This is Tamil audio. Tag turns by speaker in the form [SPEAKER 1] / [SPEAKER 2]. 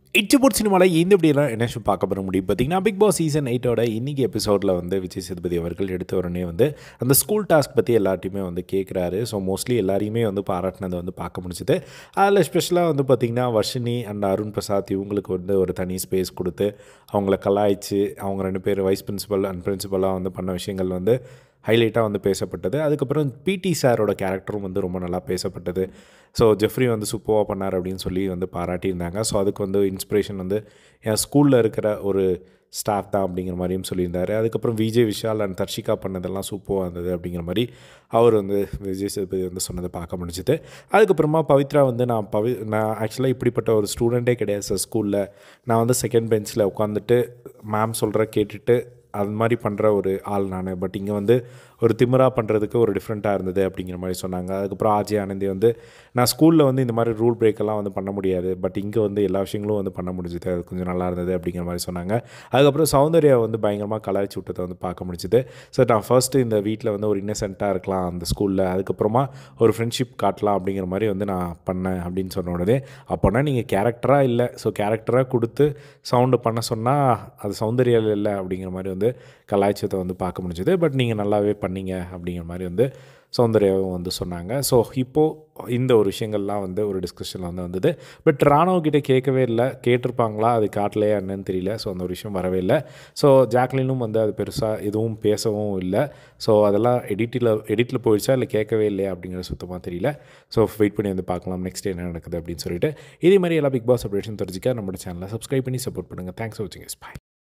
[SPEAKER 1] இச்சபோட் சினிமாவில் இந்த இப்படியெல்லாம் என்ன ஷோ பார்க்க போகிற முடியும் பார்த்தீங்கன்னா பிக் பாஸ் சீசன் 8ஓட இன்றைக்கி எபிசோடில் வந்து விஜய் சேதுபதி அவர்கள் எடுத்த உடனே வந்து அந்த ஸ்கூல் டாஸ்க் பற்றி எல்லாத்தையுமே வந்து கேட்குறாரு. ஸோ மோஸ்ட்லி எல்லாரையுமே வந்து பாராட்டினதை வந்து பார்க்க முடிஞ்சுது. அதில் ஸ்பெஷலாக வந்து பார்த்திங்கன்னா வர்ஷினி அண்ட் அருண் பிரசாத் இவங்களுக்கு வந்து ஒரு தனி ஸ்பேஸ் கொடுத்து அவங்கள கலாய்ச்சி அவங்க 2 பேர் வைஸ் பிரின்சிபல் அண்ட் பிரின்சிபலாக வந்து பண்ண விஷயங்கள் வந்து ஹைலைட்டாக வந்து பேசப்பட்டது. அதுக்கப்புறம் பிடி சாரோட கேரக்டரும் வந்து ரொம்ப நல்லா பேசப்பட்டது. ஸோ ஜெஃப்ரி வந்து சூப்பராக பண்ணார் அப்படின்னு சொல்லி வந்து பாராட்டியிருந்தாங்க. ஸோ அதுக்கு வந்து இன்ஸ்பிரேஷன் வந்து என் ஸ்கூலில் இருக்கிற ஒரு ஸ்டாஃப் தான் அப்படிங்கிற மாதிரியும் சொல்லியிருந்தார். அதுக்கப்புறம் விஷால் அண்ட் தர்ஷிகா பண்ணதெல்லாம் சூப்பராக இருந்தது அப்படிங்கிற மாதிரி அவர் வந்து விஜய் சேதுபதி வந்து சொன்னதை பார்க்க முடிஞ்சுது. அதுக்கப்புறமா பவித்ரா வந்து நான் ஆக்சுவலாக இப்படிப்பட்ட ஒரு ஸ்டூடெண்ட்டே கிடையாது சார். ஸ்கூலில் நான் வந்து செகண்ட் பெஞ்சில் உட்காந்துட்டு மேம் சொல்கிற கேட்டுட்டு அது மாதிரி பண்ணுற ஒரு ஆள் நான். பட் இங்கே வந்து ஒரு திமிராக பண்ணுறதுக்கு ஒரு டிஃப்ரெண்ட்டாக இருந்தது அப்படிங்கிற மாதிரி சொன்னாங்க. அதுக்கப்புறம் ஆஜி ஆனந்தி வந்து நான் ஸ்கூலில் வந்து இந்த மாதிரி ரூல் பிரேக்கெல்லாம் வந்து பண்ண முடியாது, பட் இங்கே வந்து எல்லா விஷயங்களும் வந்து பண்ண முடிஞ்சுது, அது கொஞ்சம் நல்லா இருந்தது அப்படிங்கிற மாதிரி சொன்னாங்க. அதுக்கப்புறம் சௌந்தர்யா வந்து பயங்கரமாக கலாய்ச்சி விட்டதை வந்து பார்க்க முடிஞ்சுது. ஸோ நான் ஃபர்ஸ்ட்டு இந்த வீட்டில் வந்து ஒரு இன்னசென்ட்டாக இருக்கலாம் அந்த ஸ்கூலில், அதுக்கப்புறமா ஒரு ஃப்ரெண்ட்ஷிப் காட்டலாம் அப்படிங்கிற மாதிரி வந்து நான் பண்ணேன் அப்படின்னு சொன்ன உடனே அப்போனா நீங்கள் கேரக்டராக இல்லை, ஸோ கேரக்டராக கொடுத்து சவுண்டு பண்ண சொன்னால் அது சௌந்தர்யாவில் இல்லை அப்படிங்கிற மாதிரி வந்து கலாய்ச்சத்தை வந்து பார்க்க முடிஞ்சுது. பட் நீங்கள் நல்லாவே பண்ணீங்க அப்படிங்கிற மாதிரி வந்து சௌந்தர்யாவும் வந்து சொன்னாங்க. ஸோ இப்போது இந்த ஒரு விஷயங்கள்லாம் வந்து ஒரு டிஸ்கஷனில் வந்து வந்தது. பட் ராணுவக்கிட்ட கேட்கவே இல்லை, கேட்டிருப்பாங்களா அது காட்டலையா என்னன்னு தெரியல. ஸோ அந்த ஒரு விஷயம் வரவே இல்லை. ஸோ ஜாக்லினும் வந்து அது பெருசாக எதுவும் பேசவும் இல்லை. ஸோ அதெல்லாம் எடிட்டில் போயிடுச்சா இல்லை கேட்கவே இல்லையா அப்படிங்கிறது சுத்தமாக தெரியல. ஸோ வெயிட் பண்ணி வந்து பார்க்கலாம் நெக்ஸ்ட் என்ன நடக்குது அப்படின்னு சொல்லிட்டு. இதே மாதிரி எல்லா பிக் பாஸ் அப்டேஷன் தெரிஞ்சிக்க நம்மளோட சேனலை சப்ஸ்கிரைப் பண்ணி சப்போர்ட் பண்ணுங்கள். தேங்க்ஸ் ஃபார் வாட்சிங். பாய்.